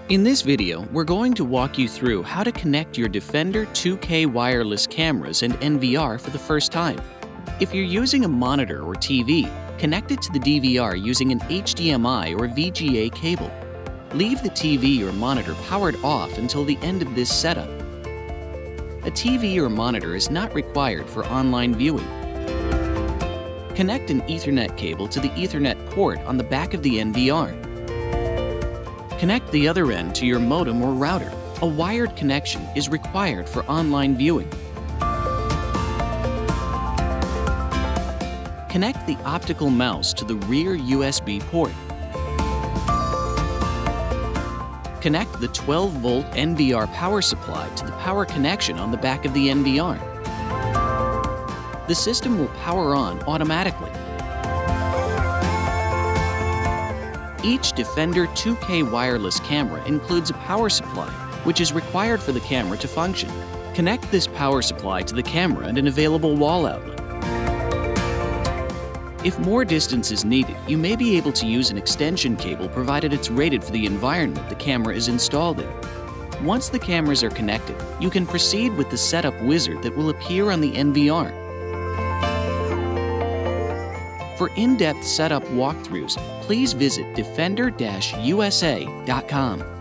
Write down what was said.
In this video, we're going to walk you through how to connect your Defender 2K wireless cameras and NVR for the first time. If you're using a monitor or TV, connect it to the DVR using an HDMI or VGA cable. Leave the TV or monitor powered off until the end of this setup. A TV or monitor is not required for online viewing. Connect an Ethernet cable to the Ethernet port on the back of the NVR. Connect the other end to your modem or router. A wired connection is required for online viewing. Connect the optical mouse to the rear USB port. Connect the 12-volt NVR power supply to the power connection on the back of the NVR. The system will power on automatically. Each Defender 2K wireless camera includes a power supply, which is required for the camera to function. Connect this power supply to the camera and an available wall outlet. If more distance is needed, you may be able to use an extension cable provided it's rated for the environment the camera is installed in. Once the cameras are connected, you can proceed with the setup wizard that will appear on the NVR. For in-depth setup walkthroughs, please visit defender-usa.com.